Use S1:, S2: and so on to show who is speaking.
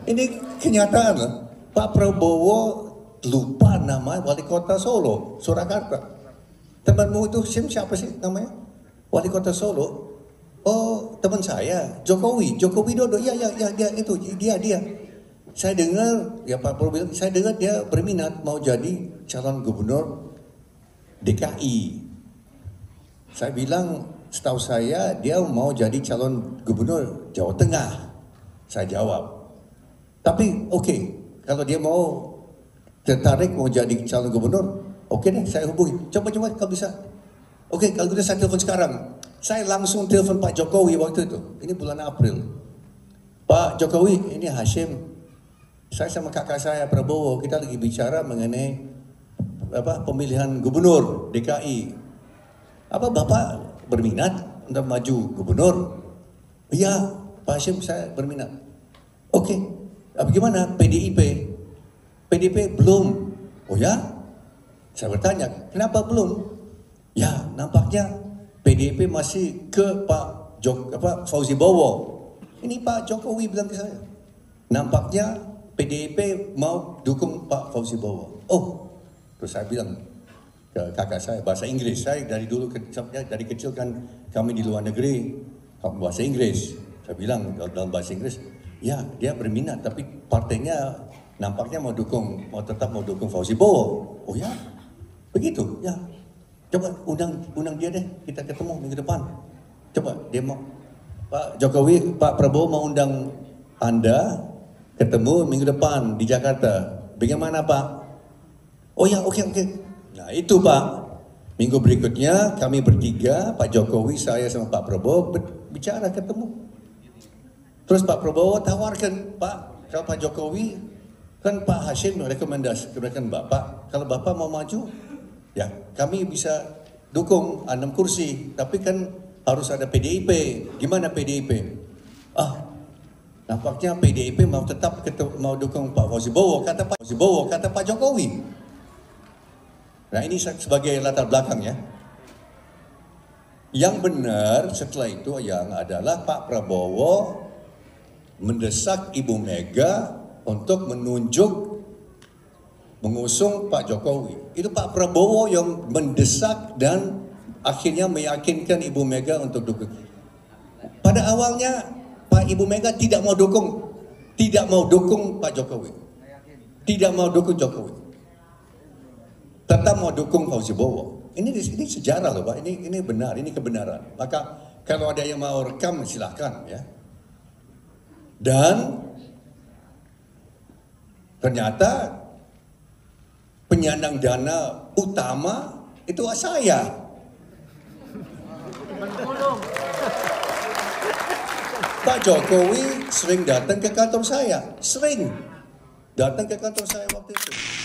S1: Ini kenyataan loh. Pak Prabowo lupa nama wali kota Solo, Surakarta. Temanmu itu siapa sih namanya? Wali kota Solo. Oh, teman saya, Jokowi Widodo. Ya, dia itu, dia. Saya dengar, ya Pak Prabowo bilang, saya dengar dia berminat mau jadi calon gubernur DKI. Saya bilang, setahu saya dia mau jadi calon gubernur Jawa Tengah. Saya jawab. Tapi oke, kalau dia mau tertarik mau jadi calon gubernur, oke deh, saya hubungi. Coba kalau bisa. Oke, kalau gitu saya telepon sekarang. Saya langsung telepon Pak Jokowi waktu itu. Ini bulan April. Pak Jokowi, ini Hashim. Saya sama kakak saya Prabowo, kita lagi bicara mengenai pemilihan gubernur DKI. Apa Bapak berminat untuk maju gubernur? Iya, Pak Hashim, saya berminat. Oke, bagaimana PDIP? PDIP belum. Oh ya? Saya bertanya, kenapa belum? Ya, nampaknya PDIP masih ke Pak Fauzi Bowo. Ini Pak Jokowi bilang ke saya. Nampaknya PDIP mau dukung Pak Fauzi Bowo. Oh, terus saya bilang ke kakak saya bahasa Inggris. Saya dari kecil kan kami di luar negeri bahasa Inggris. Saya bilang dalam bahasa Inggris, ya dia berminat tapi partainya nampaknya tetap mau dukung Fauzi Bowo. Oh ya, begitu ya. Coba undang dia deh, kita ketemu minggu depan. Coba dia mau, Pak Jokowi, Pak Prabowo mau undang Anda ketemu minggu depan di Jakarta. Bagaimana Pak? Oh ya, oke. Nah itu Pak, minggu berikutnya kami bertiga, Pak Jokowi, saya sama Pak Prabowo bicara ketemu. Terus Pak Prabowo tawarkan, Pak, kalau Pak Jokowi, kan Pak Hashim rekomendasikan Bapak, kalau Bapak mau maju, ya kami bisa dukung 6 kursi, tapi kan harus ada PDIP. Gimana PDIP? Nampaknya PDIP mau dukung Pak Fauzi Bowo, kata Pak Jokowi. Nah ini sebagai latar belakang ya. Yang benar setelah itu yang adalah Pak Prabowo mendesak Ibu Mega untuk mengusung Pak Jokowi. Itu Pak Prabowo yang mendesak dan akhirnya meyakinkan Ibu Mega untuk dukung. Pada awalnya Ibu Mega tidak mau dukung Pak Jokowi. Tidak mau dukung Jokowi. Tetap mau dukung Fauzi Bowo. Ini sejarah loh Pak, ini benar, ini kebenaran. Maka kalau ada yang mau rekam silahkan ya. Dan ternyata penyandang dana utama itu saya. Pak Jokowi sering datang ke kantor saya, waktu itu.